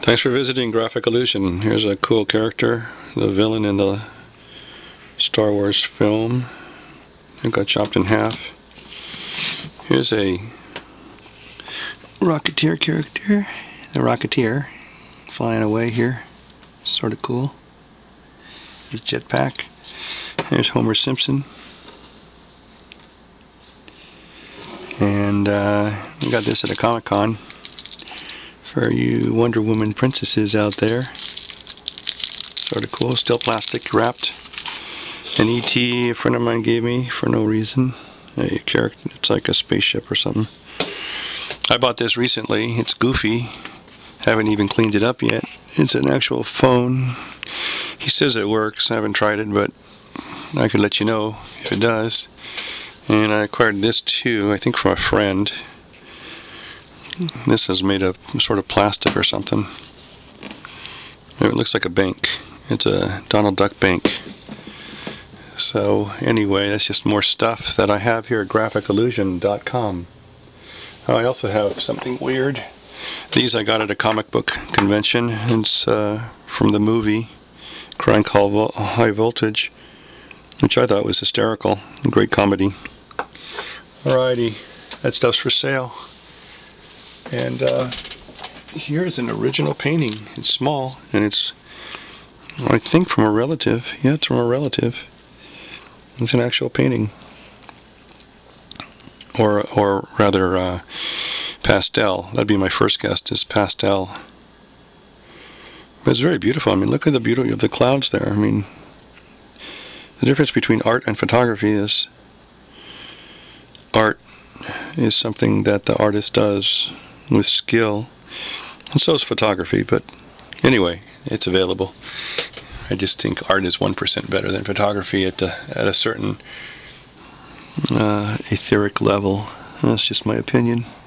Thanks for visiting Graphic Illusion. Here's a cool character, the villain in the Star Wars film. It got chopped in half. Here's a Rocketeer character. The Rocketeer flying away here. Sort of cool. His jetpack. Here's Homer Simpson. And we got this at a Comic-Con for you Wonder Woman princesses out there. Sort of cool. Still plastic wrapped. An E.T. a friend of mine gave me for no reason. A character. It's like a spaceship or something. I bought this recently. It's goofy. Haven't even cleaned it up yet. It's an actual phone. He says it works. I haven't tried it, but I could let you know if it does. And I acquired this too, I think from a friend. This is made of sort of plastic or something. It looks like a bank. It's a Donald Duck bank. So anyway, that's just more stuff that I have here at GraphicIllusion.com. I also have something weird. These I got at a comic book convention. It's from the movie Crying High Voltage, which I thought was hysterical. A great comedy. Alrighty, that stuff's for sale. And here's an original painting. It's small, and it's, I think, from a relative. Yeah, it's from a relative. It's an actual painting. Or rather, pastel. That'd be my first guess, is pastel. But it's very beautiful. I mean, look at the beauty of the clouds there. I mean, the difference between art and photography is art is something that the artist does with skill, and so is photography. But anyway, it's available. I just think art is 1% better than photography at a certain etheric level. That's just my opinion.